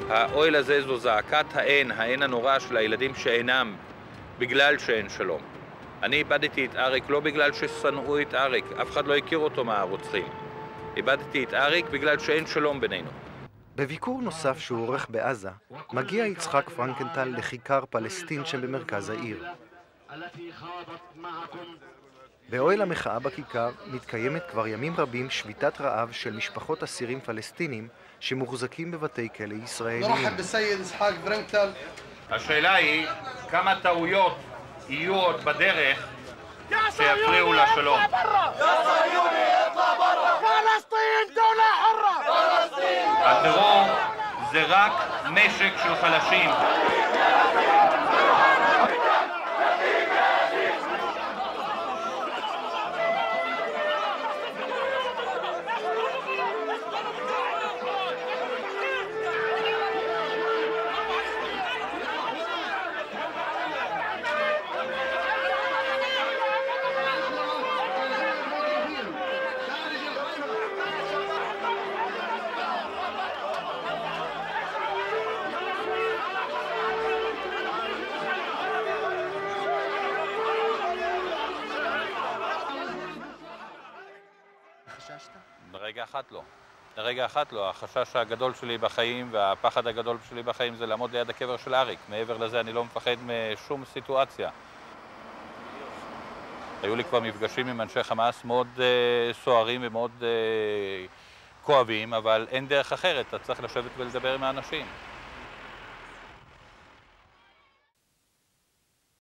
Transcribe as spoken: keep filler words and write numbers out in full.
האוהל הזה זו זעקת האין, האין הנורא של הילדים שאינם, בגלל שאין שלום. אני איבדתי את אריק לא בגלל ששנאו את אריק, אף אחד לא הכיר אותו מהרוצחים. איבדתי את אריק בגלל שאין שלום בינינו. בביקור נוסף שהוא עורך בעזה, מגיע יצחק פרנקנטל לכיכר פלסטין שבמרכז העיר. באוהל המחאה בכיכר מתקיימת כבר ימים רבים שביתת רעב של משפחות אסירים פלסטינים שמוחזקים בבתי כלא ישראליים. נרחב בסייד יצחק פרנקנטל. השאלה היא כמה טעויות יהיו עוד בדרך שיפריעו לשלום. הטרור זה רק נשק של חלשים. לרגע אחת לא. לרגע אחת לא. החשש הגדול שלי בחיים והפחד הגדול שלי בחיים זה לעמוד ליד הקבר של אריק. מעבר לזה אני לא מפחד משום סיטואציה. היו לי כבר מפגשים עם אנשי חמאס מאוד uh, סוערים ומאוד uh, כואבים, אבל אין דרך אחרת. אתה צריך לשבת ולדבר עם האנשים.